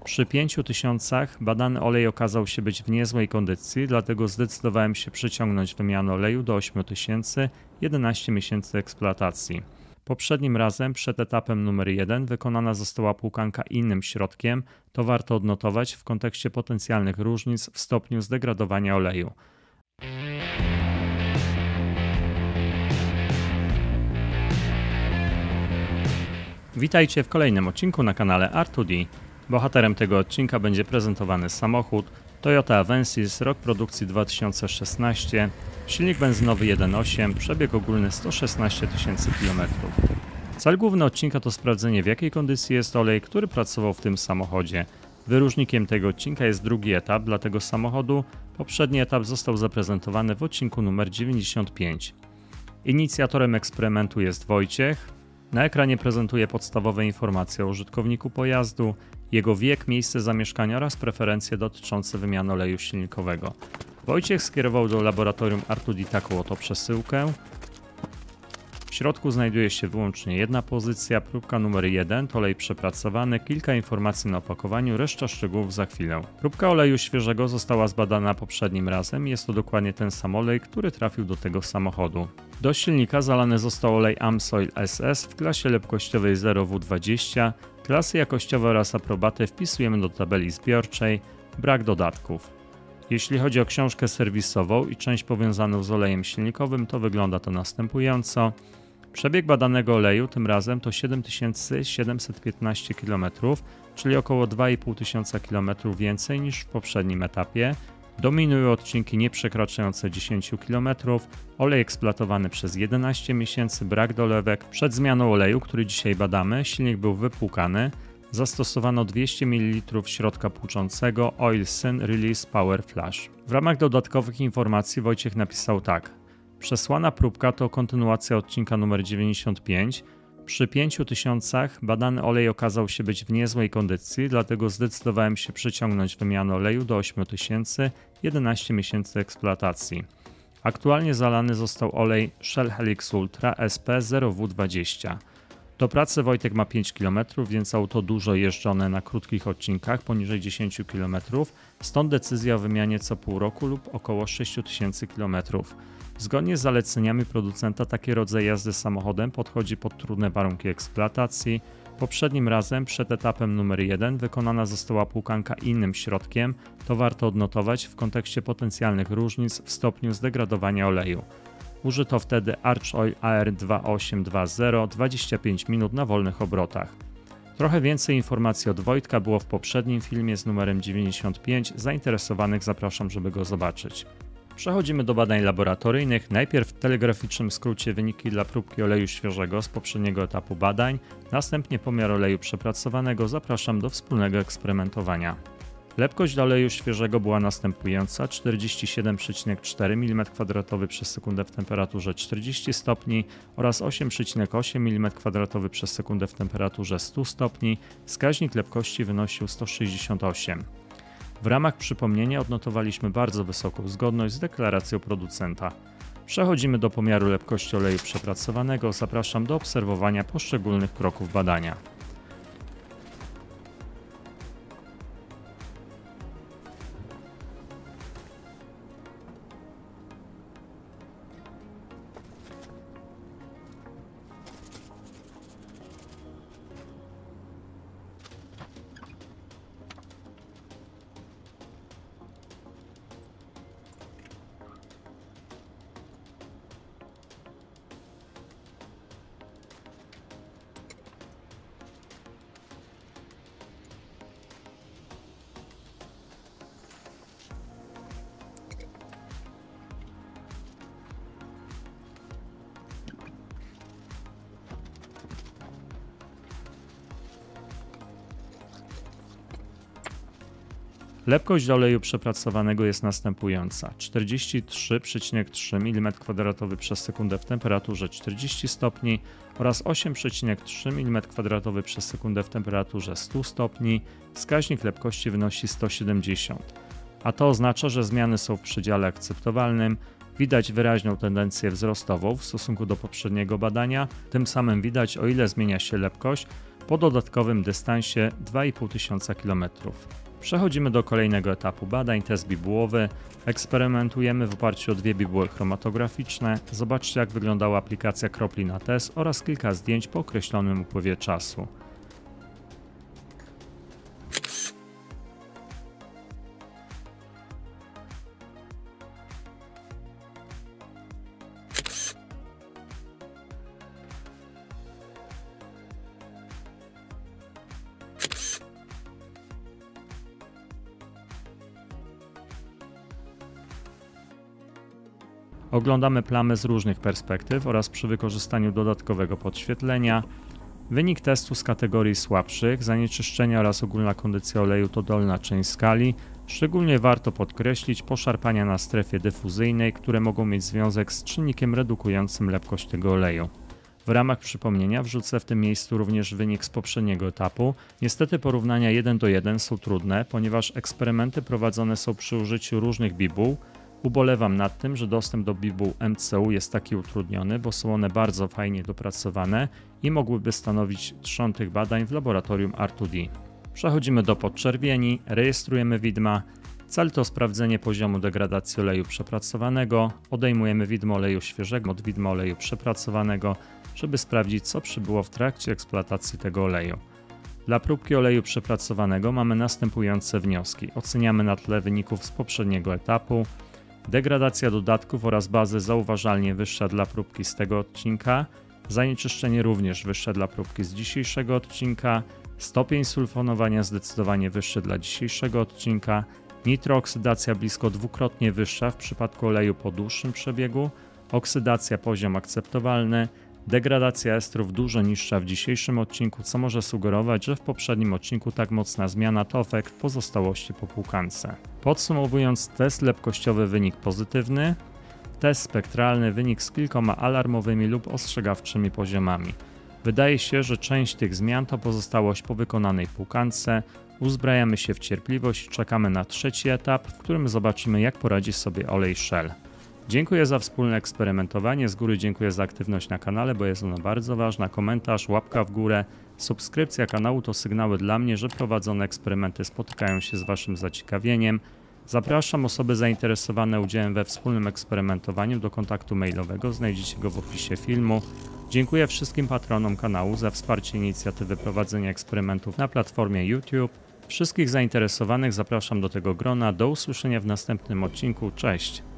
Przy 5000 badany olej okazał się być w niezłej kondycji, dlatego zdecydowałem się przyciągnąć wymianę oleju do 8000, 11 miesięcy eksploatacji. Poprzednim razem, przed etapem numer 1, wykonana została płukanka innym środkiem, to warto odnotować w kontekście potencjalnych różnic w stopniu zdegradowania oleju. Witajcie w kolejnym odcinku na kanale R2D. Bohaterem tego odcinka będzie prezentowany samochód Toyota Avensis, rok produkcji 2016, silnik benzynowy 1.8, przebieg ogólny 116 tysięcy km. Cel główny odcinka to sprawdzenie, w jakiej kondycji jest olej, który pracował w tym samochodzie. Wyróżnikiem tego odcinka jest drugi etap dla tego samochodu. Poprzedni etap został zaprezentowany w odcinku numer 95. Inicjatorem eksperymentu jest Wojciech. Na ekranie prezentuje podstawowe informacje o użytkowniku pojazdu, jego wiek, miejsce zamieszkania oraz preferencje dotyczące wymiany oleju silnikowego. Wojciech skierował do laboratorium R2D taką oto przesyłkę. W środku znajduje się wyłącznie jedna pozycja, próbka numer 1 to olej przepracowany, kilka informacji na opakowaniu, reszta szczegółów za chwilę. Próbka oleju świeżego została zbadana poprzednim razem, jest to dokładnie ten sam olej, który trafił do tego samochodu. Do silnika zalany został olej Amsoil SS w klasie lepkościowej 0W20, klasy jakościowe oraz aprobatę wpisujemy do tabeli zbiorczej, brak dodatków. Jeśli chodzi o książkę serwisową i część powiązaną z olejem silnikowym, to wygląda to następująco. Przebieg badanego oleju tym razem to 7715 km, czyli około 2500 km więcej niż w poprzednim etapie. Dominują odcinki nieprzekraczające 10 km, olej eksploatowany przez 11 miesięcy, brak dolewek. Przed zmianą oleju, który dzisiaj badamy, silnik był wypłukany. Zastosowano 200 ml środka płuczącego Oil Syn Release Power Flash. W ramach dodatkowych informacji Wojciech napisał tak. Przesłana próbka to kontynuacja odcinka numer 95. Przy 5000 badany olej okazał się być w niezłej kondycji, dlatego zdecydowałem się przyciągnąć wymianę oleju do 8000, 11 miesięcy eksploatacji. Aktualnie zalany został olej Shell Helix Ultra SP 0W20. Do pracy Wojtek ma 5 km, więc auto dużo jeżdżone na krótkich odcinkach poniżej 10 km, stąd decyzja o wymianie co pół roku lub około 6000 km. Zgodnie z zaleceniami producenta taki rodzaj jazdy samochodem podchodzi pod trudne warunki eksploatacji. Poprzednim razem, przed etapem numer 1, wykonana została płukanka innym środkiem, to warto odnotować w kontekście potencjalnych różnic w stopniu zdegradowania oleju. Użyto wtedy Arch Oil AR2820 25 minut na wolnych obrotach. Trochę więcej informacji od Wojtka było w poprzednim filmie z numerem 95, zainteresowanych zapraszam, żeby go zobaczyć. Przechodzimy do badań laboratoryjnych, najpierw w telegraficznym skrócie wyniki dla próbki oleju świeżego z poprzedniego etapu badań, następnie pomiar oleju przepracowanego, zapraszam do wspólnego eksperymentowania. Lepkość dla oleju świeżego była następująca: 47,4 mm2 przez sekundę w temperaturze 40 stopni oraz 8,8 mm2 przez sekundę w temperaturze 100 stopni. Wskaźnik lepkości wynosił 168. W ramach przypomnienia odnotowaliśmy bardzo wysoką zgodność z deklaracją producenta. Przechodzimy do pomiaru lepkości oleju przepracowanego. Zapraszam do obserwowania poszczególnych kroków badania. Lepkość do oleju przepracowanego jest następująca: 43,3 mm2 przez sekundę w temperaturze 40 stopni oraz 8,3 mm2 przez sekundę w temperaturze 100 stopni. Wskaźnik lepkości wynosi 170. A to oznacza, że zmiany są w przedziale akceptowalnym. Widać wyraźną tendencję wzrostową w stosunku do poprzedniego badania. Tym samym widać, o ile zmienia się lepkość, po dodatkowym dystansie 2500 km. Przechodzimy do kolejnego etapu badań, test bibułowy. Eksperymentujemy w oparciu o 2 bibuły chromatograficzne. Zobaczcie, jak wyglądała aplikacja kropli na test oraz kilka zdjęć po określonym upływie czasu. Oglądamy plamy z różnych perspektyw oraz przy wykorzystaniu dodatkowego podświetlenia. Wynik testu z kategorii słabszych, zanieczyszczenia oraz ogólna kondycja oleju to dolna część skali. Szczególnie warto podkreślić poszarpania na strefie dyfuzyjnej, które mogą mieć związek z czynnikiem redukującym lepkość tego oleju. W ramach przypomnienia wrzucę w tym miejscu również wynik z poprzedniego etapu. Niestety porównania 1 do 1 są trudne, ponieważ eksperymenty prowadzone są przy użyciu różnych bibuł. Ubolewam nad tym, że dostęp do bibuł MCU jest taki utrudniony, bo są one bardzo fajnie dopracowane i mogłyby stanowić trzon tych badań w laboratorium R2D. Przechodzimy do podczerwieni, rejestrujemy widma. Cel to sprawdzenie poziomu degradacji oleju przepracowanego. Odejmujemy widmo oleju świeżego od widma oleju przepracowanego, żeby sprawdzić, co przybyło w trakcie eksploatacji tego oleju. Dla próbki oleju przepracowanego mamy następujące wnioski. Oceniamy na tle wyników z poprzedniego etapu. Degradacja dodatków oraz bazy zauważalnie wyższa dla próbki z tego odcinka, zanieczyszczenie również wyższe dla próbki z dzisiejszego odcinka, stopień sulfonowania zdecydowanie wyższy dla dzisiejszego odcinka, nitrooksydacja blisko dwukrotnie wyższa w przypadku oleju po dłuższym przebiegu, oksydacja poziom akceptowalny, degradacja estrów dużo niższa w dzisiejszym odcinku, co może sugerować, że w poprzednim odcinku tak mocna zmiana to efekt pozostałości po płukance. Podsumowując, test lepkościowy wynik pozytywny, test spektralny wynik z kilkoma alarmowymi lub ostrzegawczymi poziomami. Wydaje się, że część tych zmian to pozostałość po wykonanej płukance. Uzbrajamy się w cierpliwość i czekamy na trzeci etap, w którym zobaczymy, jak poradzi sobie olej Shell. Dziękuję za wspólne eksperymentowanie, z góry dziękuję za aktywność na kanale, bo jest ona bardzo ważna, komentarz, łapka w górę, subskrypcja kanału to sygnały dla mnie, że prowadzone eksperymenty spotykają się z Waszym zaciekawieniem. Zapraszam osoby zainteresowane udziałem we wspólnym eksperymentowaniu do kontaktu mailowego, znajdziecie go w opisie filmu. Dziękuję wszystkim patronom kanału za wsparcie inicjatywy prowadzenia eksperymentów na platformie YouTube. Wszystkich zainteresowanych zapraszam do tego grona, do usłyszenia w następnym odcinku, cześć!